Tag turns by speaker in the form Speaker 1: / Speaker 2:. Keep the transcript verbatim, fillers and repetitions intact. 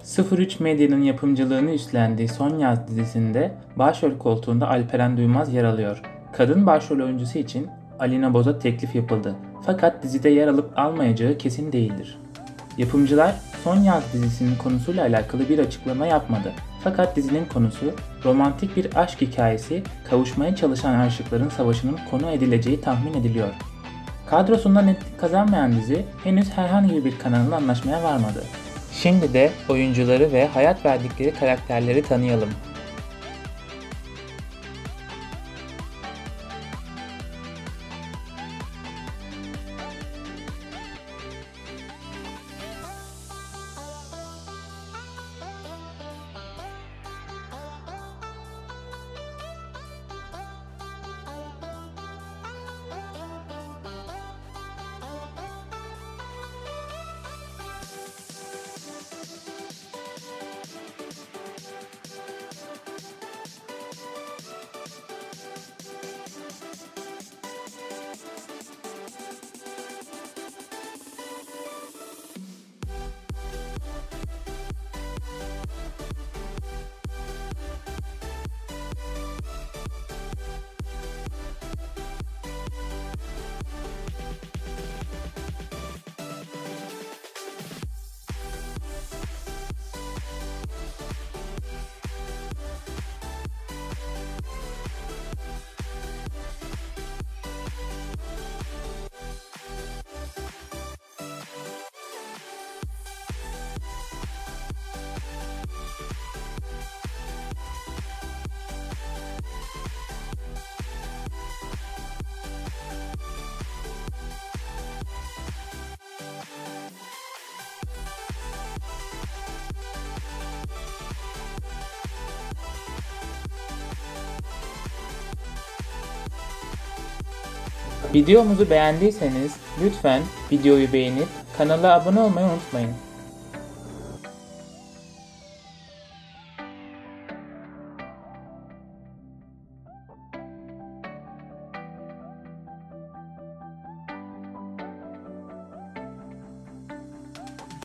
Speaker 1: sıfır üç Medya'nın yapımcılığını üstlendiği Son Yaz dizisinde başrol koltuğunda Alperen Duymaz yer alıyor. Kadın başrol oyuncusu için Alina Boz'a teklif yapıldı. Fakat dizide yer alıp almayacağı kesin değildir. Yapımcılar Son Yaz dizisinin konusuyla alakalı bir açıklama yapmadı. Fakat dizinin konusu romantik bir aşk hikayesi, kavuşmaya çalışan aşıkların savaşının konu edileceği tahmin ediliyor. Kadrosundan netlik kazanmayan dizi henüz herhangi bir kanalın anlaşmaya varmadı. Şimdi de oyuncuları ve hayat verdikleri karakterleri tanıyalım. Videomuzu beğendiyseniz lütfen videoyu beğenip kanala abone olmayı unutmayın.